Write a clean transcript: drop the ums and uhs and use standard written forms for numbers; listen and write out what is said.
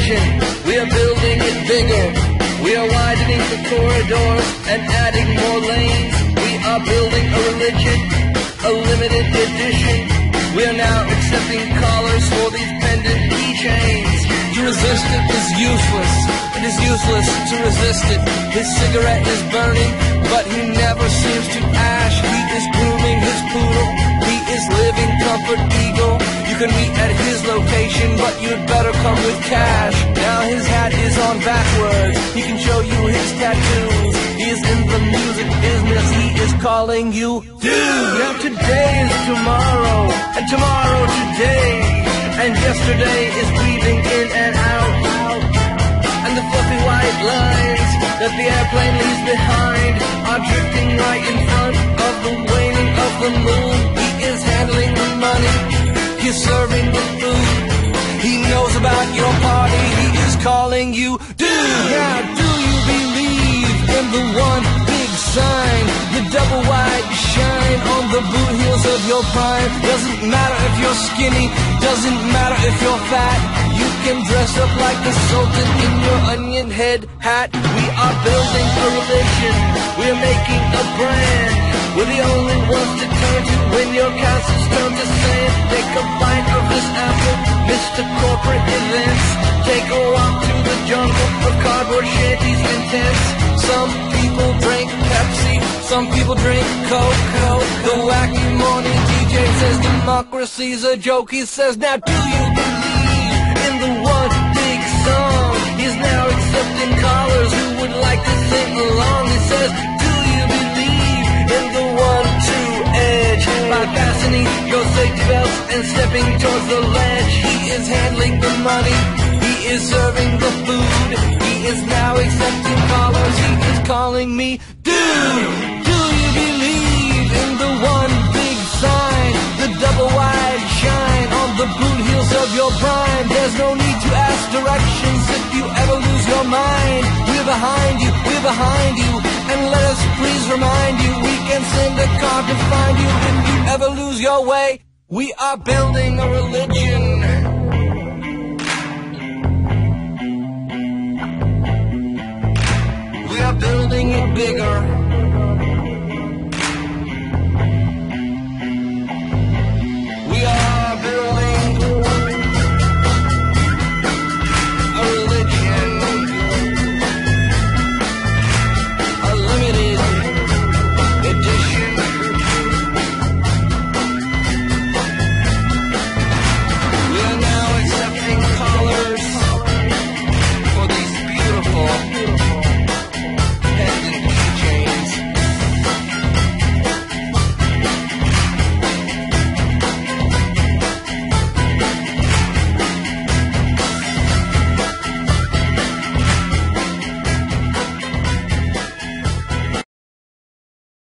religion. We are building it bigger. We are widening the corridors and adding more lanes. We are building a religion, a limited edition. We are now accepting collars for these pendant keychains. To resist it is useless. It is useless to resist it. His cigarette is burning, but he never seems to ash. He is grooming his poodle. He is living comfort eagle. You can meet at his location, but you'd better come with cash. Now his hat is on backwards. He can show you his tattoos. He is in the music business. He is calling you dude. Now today is tomorrow, and tomorrow today, and yesterday is breathing in and out. And the fluffy white lines that the airplane leaves behind are drifting right in front of the waning of the moon. He is handling the money. He's serving the food. He knows about your party. He is calling you dude. Now do you believe in the one big sign, the double wide shine on the boot heels of your prime? Doesn't matter if you're skinny, doesn't matter if you're fat. You can dress up like the Sultan in your onion head hat. We are building a religion. We're making a brand. We're the only ones to turn to when your castles turn to sand. Take a bite of this apple, Mr. Corporate Events. Take a walk through the jungle of cardboard shanties and tents. Some people drink Pepsi, some people drink Coke. The wacky morning DJ says democracy's a joke. He says, now do you believe in the one big song? He's now accepting callers who would like to sing along. He says, do you believe in the 1-2 edge? By fastening your safety belts and stepping towards the ledge. He is handling the money. He is serving the food. He is now accepting callers. He is calling me dude. Do you believe in the one big sign, the double wide shine on the boot heels of your prime? There's no need to ask directions if you ever lose your mind. We're behind you, we're behind you, and let us please remind you, we can send a car to find you if you ever lose your way. We are building a religion. We are building it bigger.